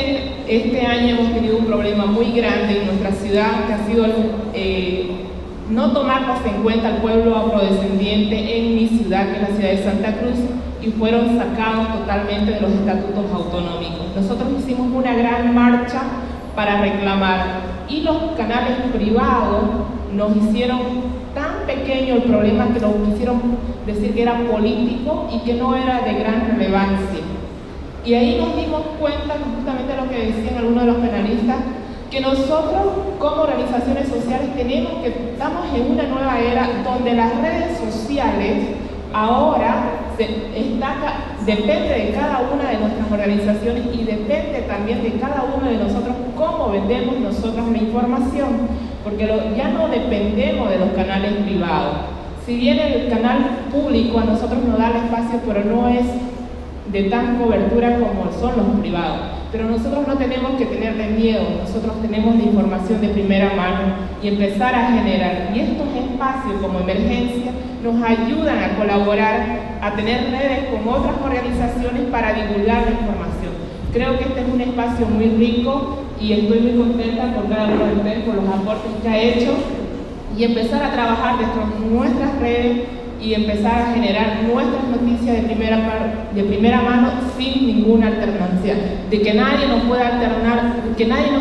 este año hemos tenido un problema muy grande en nuestra ciudad, que ha sido no tomarnos en cuenta al pueblo afrodescendiente en mi ciudad, que es la ciudad de Santa Cruz, y fueron sacados totalmente de los estatutos autonómicos. Nosotros hicimos una gran marcha para reclamar, y los canales privados nos hicieron tan pequeño el problema que nos quisieron decir que era político y que no era de gran relevancia. Y ahí nos dimos cuenta, justamente lo que decían algunos de los penalistas, que nosotros como organizaciones sociales estamos en una nueva era donde las redes sociales ahora depende de cada una de nuestras organizaciones y depende también de cada uno de nosotros cómo vendemos nosotros la información, porque ya no dependemos de los canales privados. Si bien el canal público a nosotros nos da el espacio, pero no es de tan cobertura como son los privados. Pero nosotros no tenemos que tenerle miedo, nosotros tenemos la información de primera mano y empezar a generar. Y estos espacios como Emergencia nos ayudan a colaborar, a tener redes con otras organizaciones para divulgar la información. Creo que este es un espacio muy rico y estoy muy contenta por cada uno de ustedes, por los aportes que ha hecho, y empezar a trabajar dentro de nuestras redes y empezar a generar nuestras noticias de primera mano sin ninguna alternancia, de que nadie nos pueda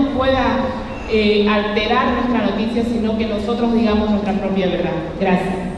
alterar nuestra noticia, sino que nosotros digamos nuestra propia verdad. Gracias.